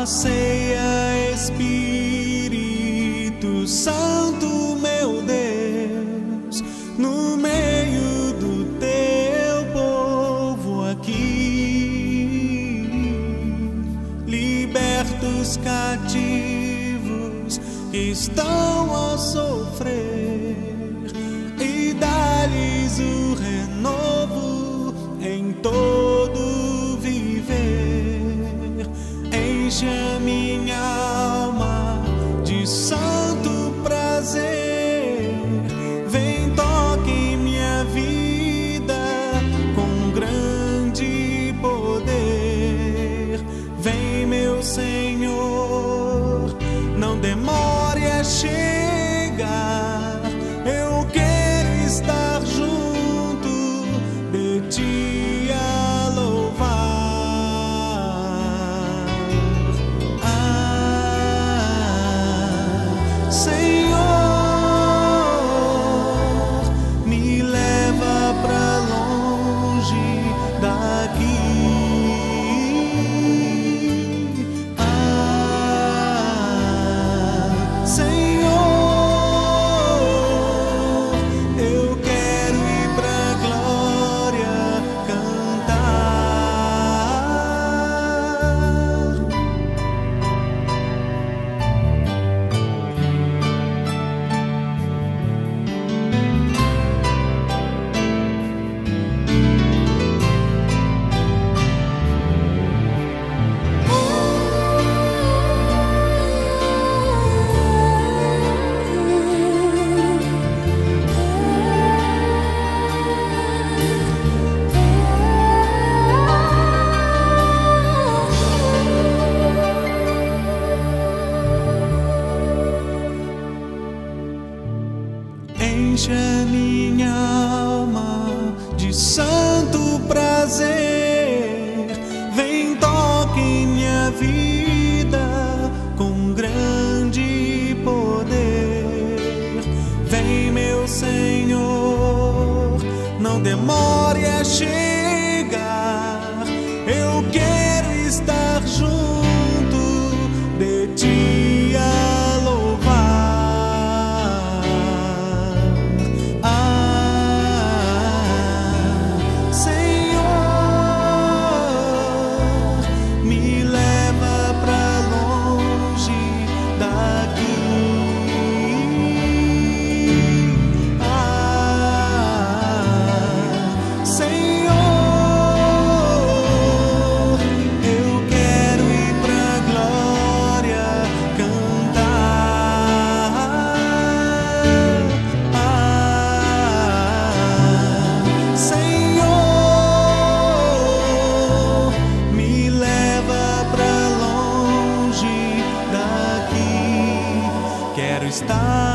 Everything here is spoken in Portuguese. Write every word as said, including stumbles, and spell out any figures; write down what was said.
Passeia Espírito Santo, meu Deus, no meio do teu povo aqui. Liberta os cativos que estão a sofrer e dá-lhes o renovo em todo viver. Enche a minha alma de santo prazer, vem, toque minha vida com grande poder. Vem, meu Senhor, não demore a chegar, eu quero estar junto de ti a louvar. Enche a minha alma de santo prazer, vem, toque minha vida com grande poder. Vem, meu Senhor, não demore a chegar, eu quero estar junto de ti a louvar. Quero estar